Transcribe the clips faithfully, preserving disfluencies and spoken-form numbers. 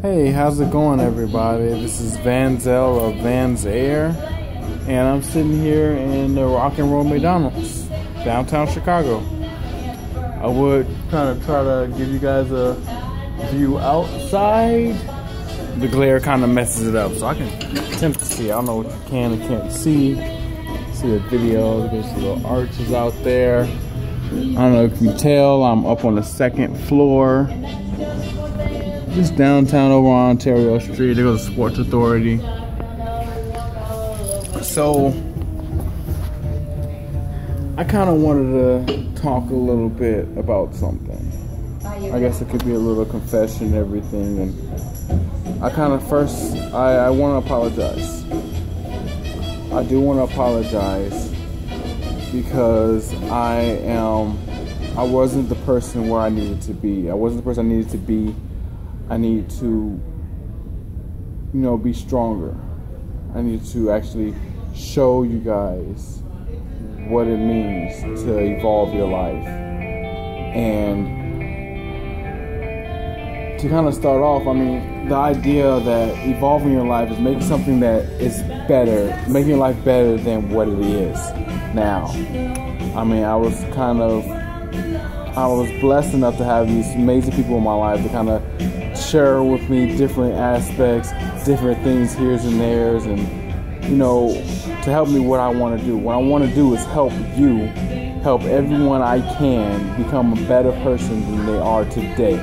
Hey, how's it going, everybody? This is Vanzel of Van's Air, and I'm sitting here in the Rock and Roll McDonald's, downtown Chicago. I would kind of try to give you guys a view outside. The glare kind of messes it up, so I can attempt to see. I don't know what you can and can't see. See the video. There's little arches out there. I don't know if you can tell. I'm up on the second floor. Just downtown over on Ontario Street. There goes the Sports Authority. So I kind of wanted to talk a little bit about something. I guess it could be a little confession and everything. And I kind of first, I, I want to apologize. I do want to apologize because I am, I wasn't the person where I needed to be. I wasn't the person I needed to be. I need to, you know, be stronger. I need to actually show you guys what it means to evolve your life. And to kind of start off, I mean, the idea that evolving your life is making something that is better, making your life better than what it is now. I mean, I was kind of, I was blessed enough to have these amazing people in my life to kind of share with me different aspects, different things here's and there's, and you know, to help me what I want to do. What I want to do is help you, help everyone I can become a better person than they are today.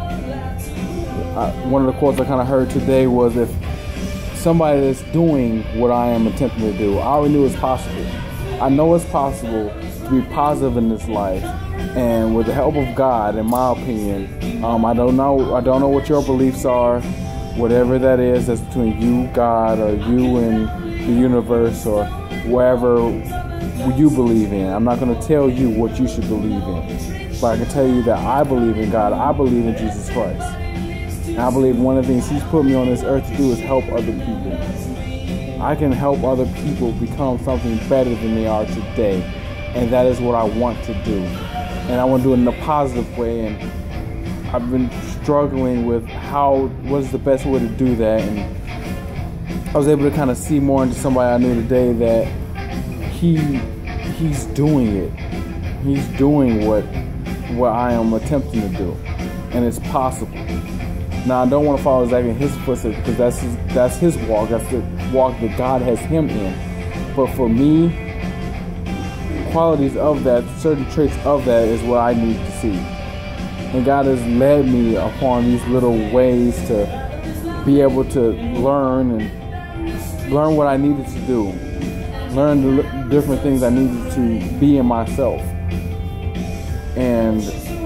I, one of the quotes I kind of heard today was, if somebody that's doing what I am attempting to do, I already knew it's possible. I know it's possible to be positive in this life. And with the help of God, in my opinion, um, I don't know. I don't know what your beliefs are, whatever that is. That's between you, God, or you and the universe, or wherever you believe in. I'm not going to tell you what you should believe in, but I can tell you that I believe in God. I believe in Jesus Christ. And I believe one of the things He's put me on this earth to do is help other people. I can help other people become something better than they are today, and that is what I want to do. And I want to do it in a positive way, and I've been struggling with how, what is the best way to do that, and I was able to kind of see more into somebody I knew today that he he's doing it. He's doing what what I am attempting to do, and it's possible. Now, I don't want to follow exactly in his footsteps because that's his, that's his walk. That's the walk that God has him in. But for me, qualities of that, certain traits of that is what I need to see. And God has led me upon these little ways to be able to learn and learn what I needed to do. Learn the different things I needed to be in myself. And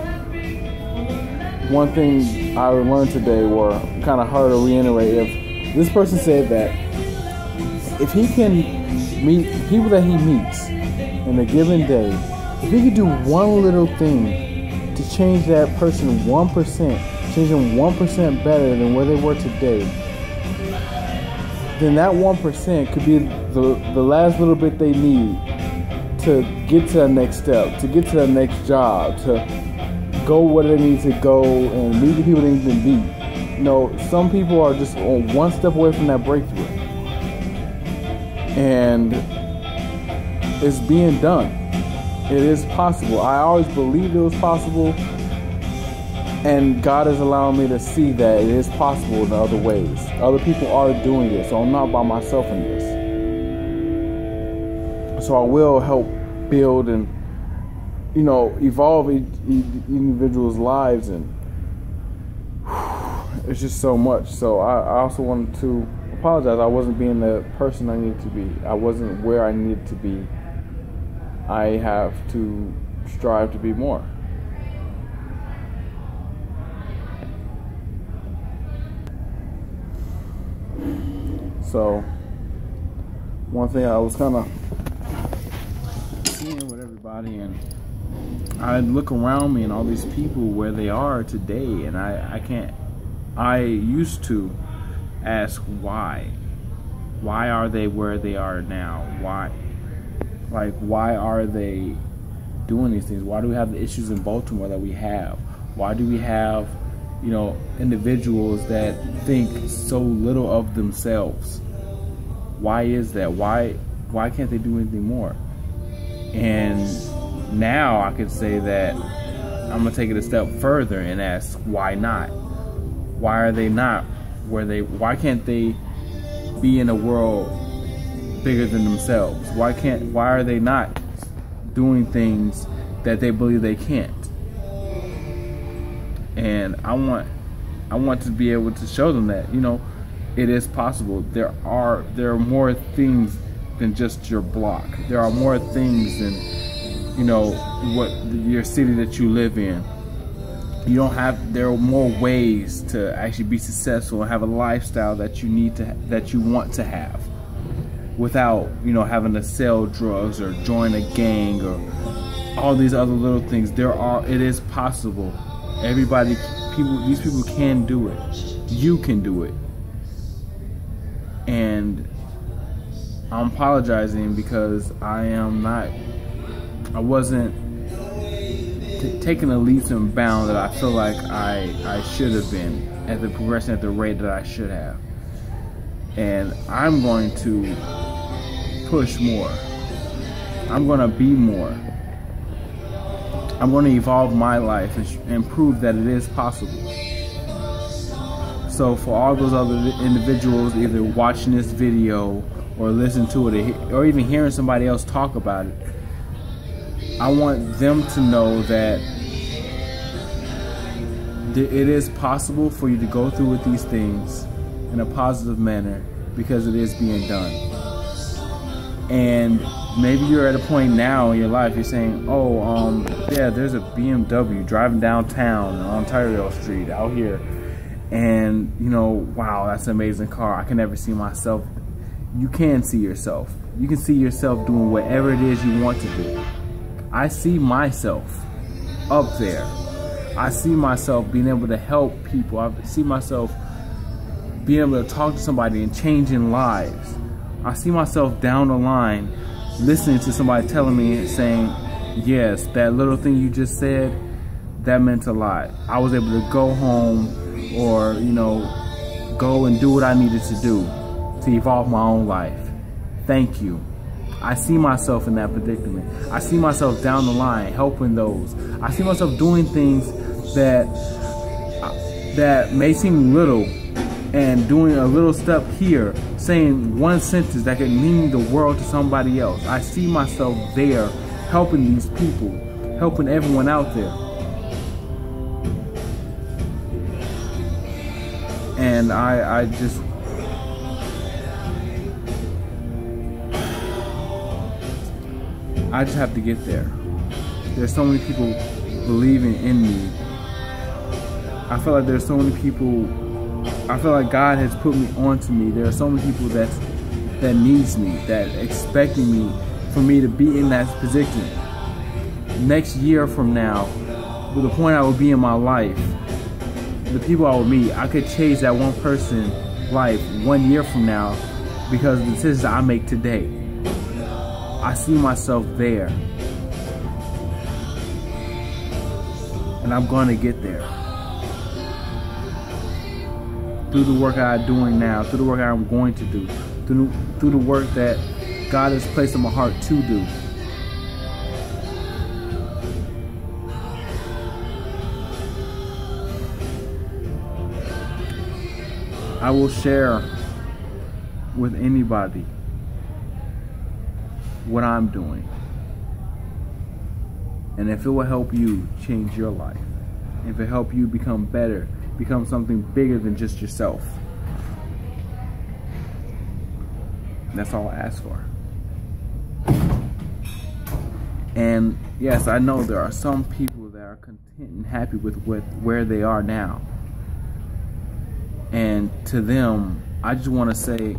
one thing I learned today, or kind of hard to reiterate, if this person said that if he can meet people that he meets in a given day, if he could do one little thing to change that person one percent, change them one percent better than where they were today, then that one percent could be the, the last little bit they need to get to the next step, to get to the next job, to go where they need to go and meet the people they need to meet. You know, some people are just on one step away from that breakthrough. And it's being done. It is possible. I always believed it was possible, and God is allowing me to see that it is possible in other ways. Other people are doing it, so I'm not by myself in this. So I will help build and, you know, evolve e- e- individuals' lives, and whew, it's just so much. So I, I also wanted to apologize. I wasn't being the person I needed to be. I wasn't where I needed to be. I have to strive to be more. So, one thing I was kind of seeing with everybody, and I look around me and all these people where they are today, and I, I can't, I used to ask why. Why are they where they are now? Why? Like, why are they doing these things? Why do we have the issues in Baltimore that we have? Why do we have you know, individuals that think so little of themselves. Why is that? Why why can't they do anything more? And now I could say that I'm gonna take it a step further and ask, why not? Why are they not where they why can't they be in a world bigger than themselves? Why can't why are they not doing things that they believe they can't? And I want I want to be able to show them that, you know, it is possible. There are there are more things than just your block. There are more things than, you know, what your city that you live in. You don't have there are more ways to actually be successful and have a lifestyle that you need to that you want to have without, you know, having to sell drugs or join a gang or all these other little things. There are it is possible. Everybody, people, these people can do it. You can do it. And I'm apologizing because I am not, I wasn't t taking the leaps and bounds that I feel like I, I should have been at the progression at the rate that I should have. And I'm going to push more. I'm going to be more. I'm going to evolve my life and, and prove that it is possible. So for all those other individuals either watching this video or listening to it or even hearing somebody else talk about it, I want them to know that it is possible for you to go through with these things in a positive manner because it is being done. And maybe you're at a point now in your life, you're saying, oh, um, yeah, there's a B M W driving downtown on Ontario Street out here. And, you know, wow, that's an amazing car. I can never see myself. You can see yourself. You can see yourself doing whatever it is you want to do. I see myself up there. I see myself being able to help people. I see myself being able to talk to somebody and changing lives. I see myself down the line listening to somebody telling me and saying, yes, that little thing you just said, that meant a lot. I was able to go home or, you know, go and do what I needed to do to evolve my own life. Thank you. I see myself in that predicament. I see myself down the line helping those. I see myself doing things that that may seem little, and doing a little step here, saying one sentence that could mean the world to somebody else. I see myself there helping these people, helping everyone out there. And I, I just, I just have to get there. There's so many people believing in me. I feel like there's so many people, I feel like God has put me onto me. There are so many people that's, that needs me, that expecting me, for me to be in that position. Next year from now, with the point I will be in my life, the people I will meet, I could change that one person's life one year from now because of the decisions I make today. I see myself there. And I'm going to get there. Through the work I'm doing now, through the work I'm going to do, through, through the work that God has placed in my heart to do. I will share with anybody what I'm doing. And if it will help you change your life, if it help you become better, become something bigger than just yourself, that's all I ask for. And yes, I know there are some people that are content and happy with, with where they are now. And to them, I just want to say,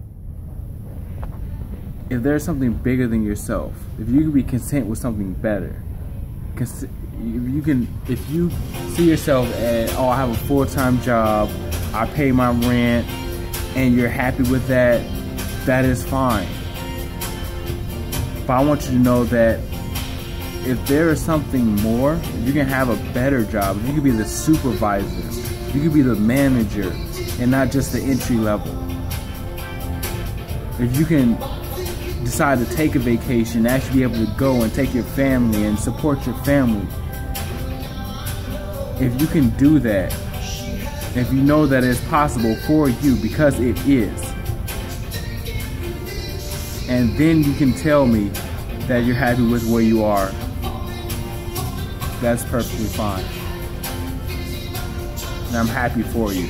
if there's something bigger than yourself, if you can be content with something better, if you can, if you see yourself as, oh, I have a full-time job, I pay my rent, and you're happy with that, that is fine. But I want you to know that if there is something more, if you can have a better job, if you can be the supervisor, You could be the manager and not just the entry level. If you can decide to take a vacation, actually be able to go and take your family and support your family. If you can do that, if you know that it's possible for you, because it is, and then you can tell me that you're happy with where you are, that's perfectly fine. And I'm happy for you.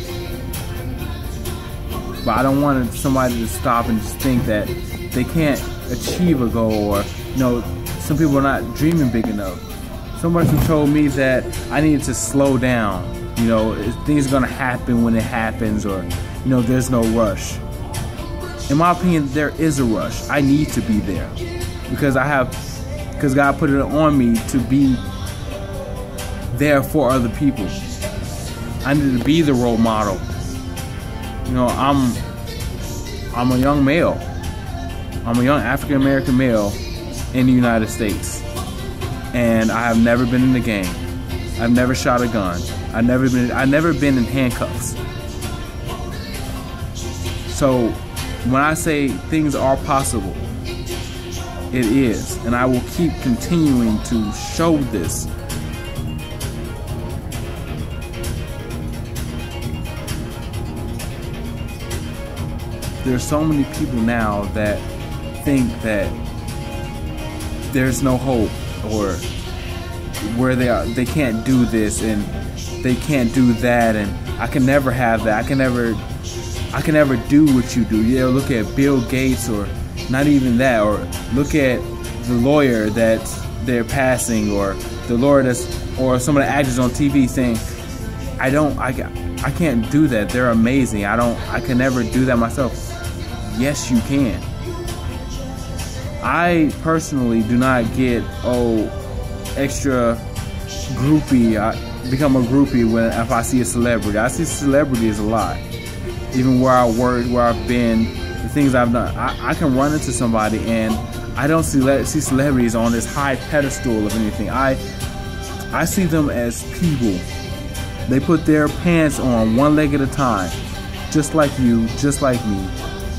But I don't want somebody to stop and just think that they can't achieve a goal, or, you know, some people are not dreaming big enough. Someone who told me that I needed to slow down. You know, things are gonna happen when it happens, or, you know, there's no rush. In my opinion, there is a rush. I need to be there because I have, because God put it on me to be there for other people. I need to be the role model. You know, I'm, I'm a young male. I'm a young African American male in the United States, and I have never been in the game. I've never shot a gun. I've never been. I've never been in handcuffs. So, when I say things are possible, it is, and I will keep continuing to show this. There's so many people now that think that there's no hope, or where they are, they can't do this and they can't do that, and I can never have that. I can never, I can never do what you do. You know, look at Bill Gates, or not even that, or look at the lawyer that they're passing, or the lawyer that's, or some of the actors on T V saying, I don't, I, I can't do that. They're amazing. I don't, I can never do that myself. Yes, you can. I personally do not get, oh, extra groupie. I become a groupie when if I see a celebrity. I see celebrities a lot. Even where I work, where I've been, the things I've done. I, I can run into somebody and I don't see see celebrities on this high pedestal of anything. I I see them as people. They put their pants on one leg at a time, just like you, just like me.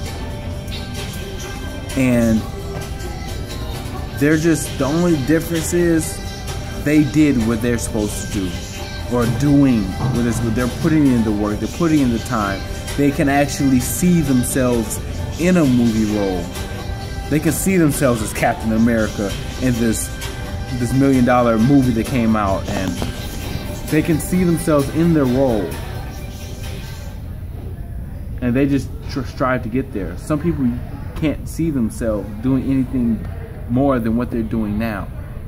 And they're just, the only difference is they did what they're supposed to do, or doing what is what they're putting in the work, they're putting in the time. They can actually see themselves in a movie role. They can see themselves as Captain America in this this million dollar movie that came out, and they can see themselves in their role, and they just tr strive to get there. Some people can't see themselves doing anything more than what they're doing now,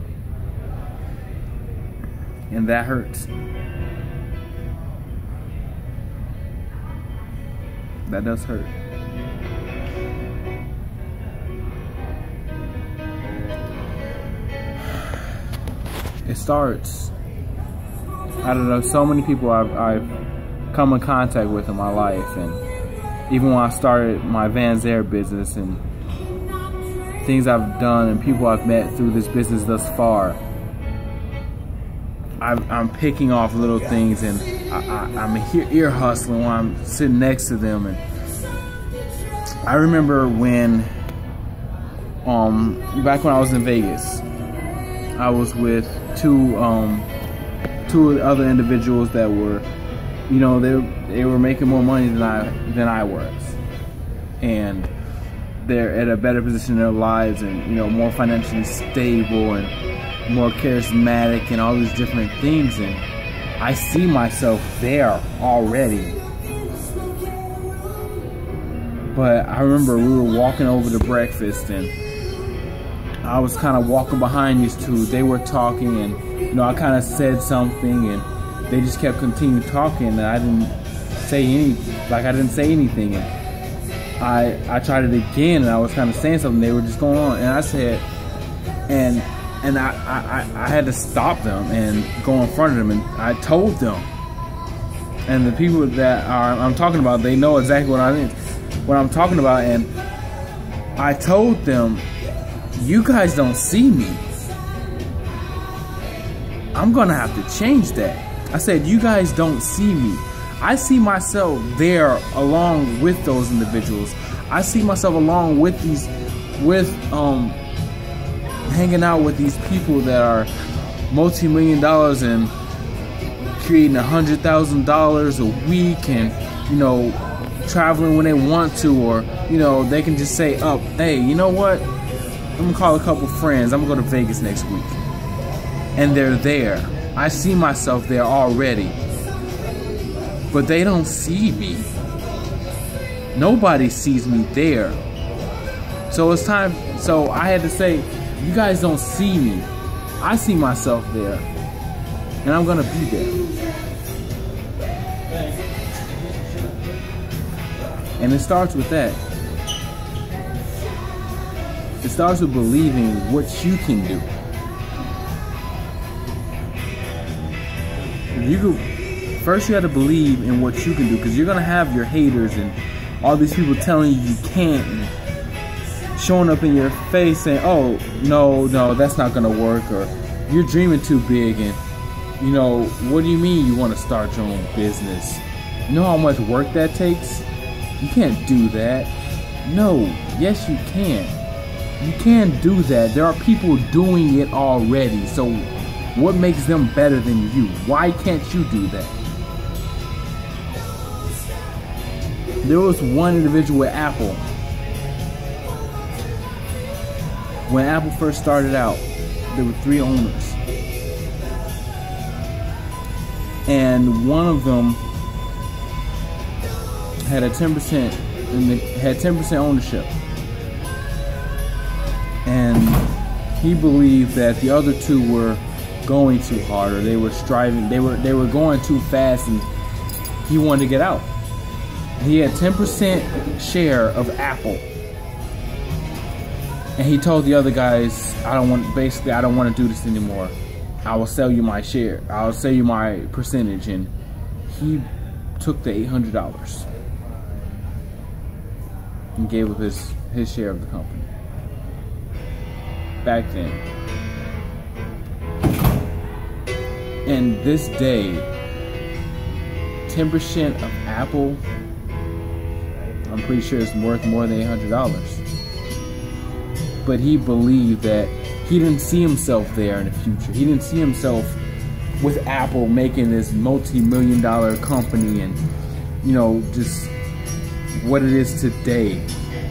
and that hurts. That does hurt. It starts, I don't know, so many people I've, I've come in contact with in my life, and even when I started my Vans Air business, and things I've done and people I've met through this business thus far, I'm, I'm picking off little things, and I, I, I'm ear, ear hustling when I'm sitting next to them. And I remember when, um, back when I was in Vegas, I was with two, um, two other individuals that were, you know, they they were making more money than I than I was, and they're at a better position in their lives, and, you know, more financially stable and more charismatic and all these different things. And I see myself there already. But I remember we were walking over to breakfast, and I was kind of walking behind these two. They were talking, and, you know, I kind of said something, and they just kept continuing talking, and I didn't say any, like I didn't say anything. And I I tried it again, and I was kind of saying something. They were just going on, and I said, and and I I, I had to stop them and go in front of them, and I told them. And the people that are I'm talking about, they know exactly what I mean, what I'm talking about. And I told them, you guys don't see me. I'm gonna have to change that. I said, you guys don't see me. I see myself there along with those individuals. I see myself along with these, with um, hanging out with these people that are multi-million dollars and creating a hundred thousand dollars a week, and you know, traveling when they want to, or you know, they can just say, "Up, hey, you know what? I'm gonna call a couple friends. I'm gonna go to Vegas next week," and they're there. I see myself there already. But they don't see me. Nobody sees me there. So it's time, so I had to say, you guys don't see me. I see myself there. And I'm gonna be there. And it starts with that. It starts with believing what you can do. You could, First, you have to believe in what you can do, because you're going to have your haters and all these people telling you you can't, and showing up in your face saying, oh, no, no, that's not going to work, or you're dreaming too big, and, you know, what do you mean you want to start your own business? You know how much work that takes? You can't do that. No, yes, you can. You can do that. There are people doing it already, so what makes them better than you? Why can't you do that? There was one individual at Apple. When Apple first started out, there were three owners. And one of them had a ten percent and had ten percent ownership. And he believed that the other two were going too hard, or they were striving, they were they were going too fast, and he wanted to get out. He had ten percent share of Apple, and he told the other guys, I don't want, basically, I don't want to do this anymore. I will sell you my share. I'll sell you my percentage. And he took the eight hundred dollars and gave up his, his share of the company. Back then. And this day, ten percent of Apple, I'm pretty sure it's worth more than eight hundred dollars. But he believed that he didn't see himself there in the future. He didn't see himself with Apple making this multi-million dollar company, and, you know, just what it is today.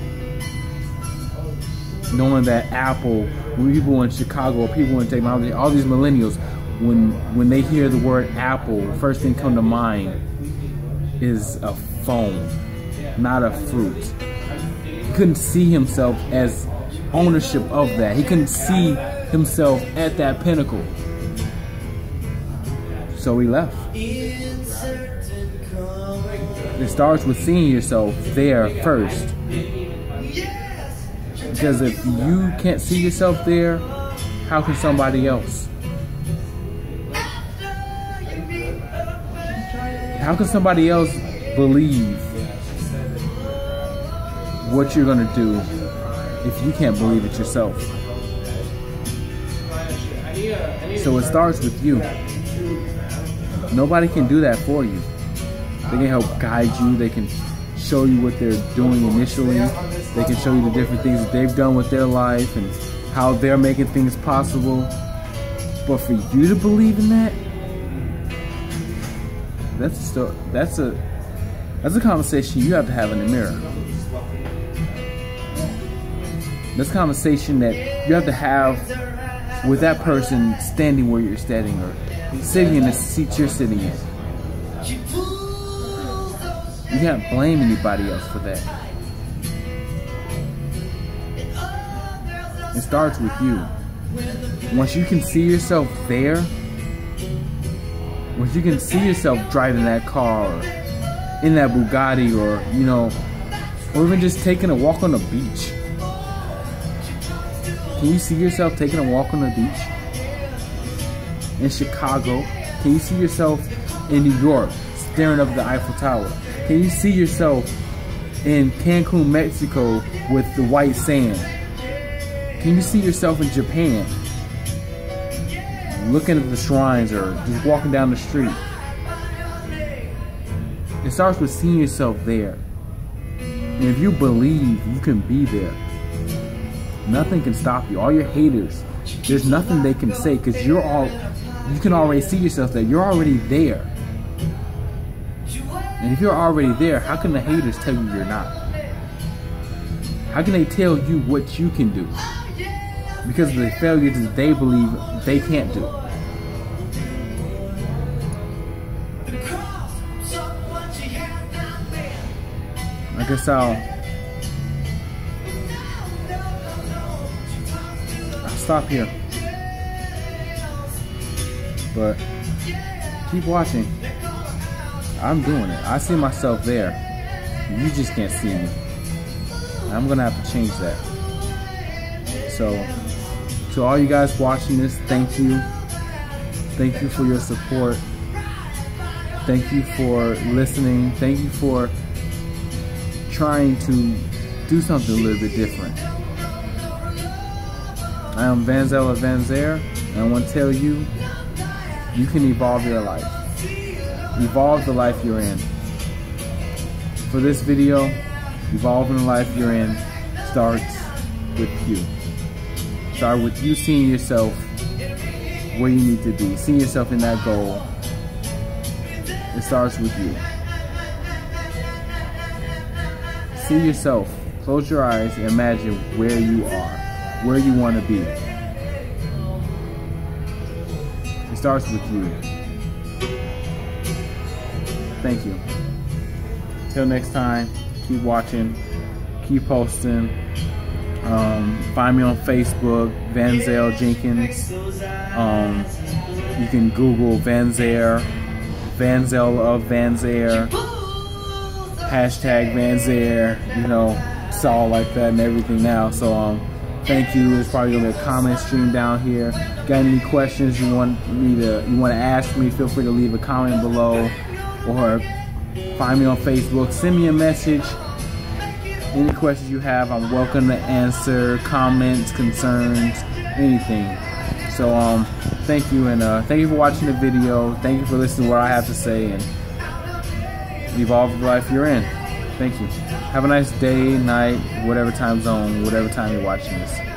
Knowing that Apple, people in Chicago, people in technology, all these millennials, when when they hear the word Apple, the first thing come to mind is a phone, not a fruit. He couldn't see himself as ownership of that. He couldn't see himself at that pinnacle. So he left. It starts with seeing yourself there first. Because if you can't see yourself there, how can somebody else? How can somebody else believe what you're gonna do if you can't believe it yourself? So it starts with you. Nobody can do that for you. They can help guide you. They can show you what they're doing initially. They can show you the different things that they've done with their life and how they're making things possible. But for you to believe in that, that's a story, that's a that's a conversation you have to have in the mirror. That's a conversation that you have to have with that person standing where you're standing, or sitting in the seat you're sitting in. You can't blame anybody else for that. It starts with you. Once you can see yourself there, once you can see yourself driving that car, or in that Bugatti, or, you know, or even just taking a walk on the beach. Can you see yourself taking a walk on the beach? In Chicago? Can you see yourself in New York staring up at the Eiffel Tower? Can you see yourself in Cancun, Mexico with the white sand? Can you see yourself in Japan looking at the shrines, or just walking down the street? It starts with seeing yourself there. And if you believe you can be there, nothing can stop you. All your haters, there's nothing they can say, because you're all, you can already see yourself there. You're already there. And if you're already there, how can the haters tell you you're not? How can they tell you what you can do? Because of the failures that they believe they can't do. I guess I'll, I'll stop here. But keep watching. I'm doing it. I see myself there. You just can't see me. I'm gonna have to change that. So, to all you guys watching this, thank you. Thank you for your support. Thank you for listening. Thank you for trying to do something a little bit different. I am Vanzel of Vanzair, and I want to tell you, you can evolve your life. Evolve the life you're in. For this video, evolving the life you're in starts with you. Start with you seeing yourself where you need to be. Seeing yourself in that goal. It starts with you. See yourself. Close your eyes and imagine where you are. Where you want to be. It starts with you. Thank you. Till next time, keep watching, keep posting. Um, find me on Facebook, Vanzel Jenkins. Um, you can Google Vanzair, Vanzel of Vanzair, hashtag Vanzair. You know, it's all like that and everything now. So um, thank you. There's probably gonna be a comment stream down here. Got any questions you want me to you want to ask me? Feel free to leave a comment below, or find me on Facebook. Send me a message. Any questions you have, I'm welcome to answer. Comments, concerns, anything. So um, thank you, and uh, thank you for watching the video. Thank you for listening to what I have to say, and evolve the life you're in. Thank you. Have a nice day, night, whatever time zone, whatever time you're watching this.